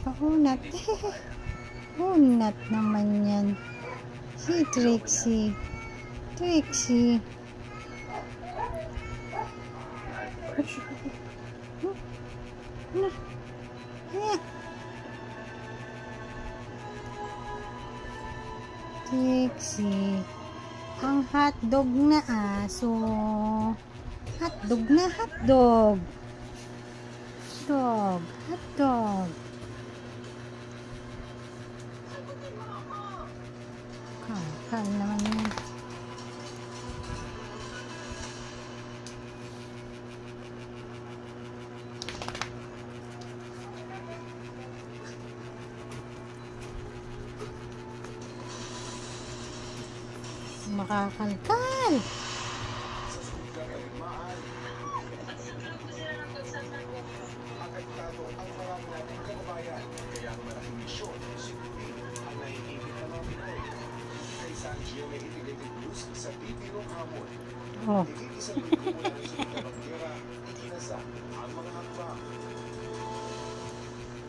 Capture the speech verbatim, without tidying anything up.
Kaunat. Unat naman yan. Si Trixie. Trixie. Trixie. Ang hotdog na aso. Hotdog na hotdog. Dog. Hotdog. Kakal naman yun. Makakalkal. Apektado ang marami nating kababayan, kaya ang malaking misyon sigurin ang naiibig na mga Pinoy. Kay San Gio may integrated news sa P P ng Hamon. Oh. Higit isang libo mula ng sunod na banggera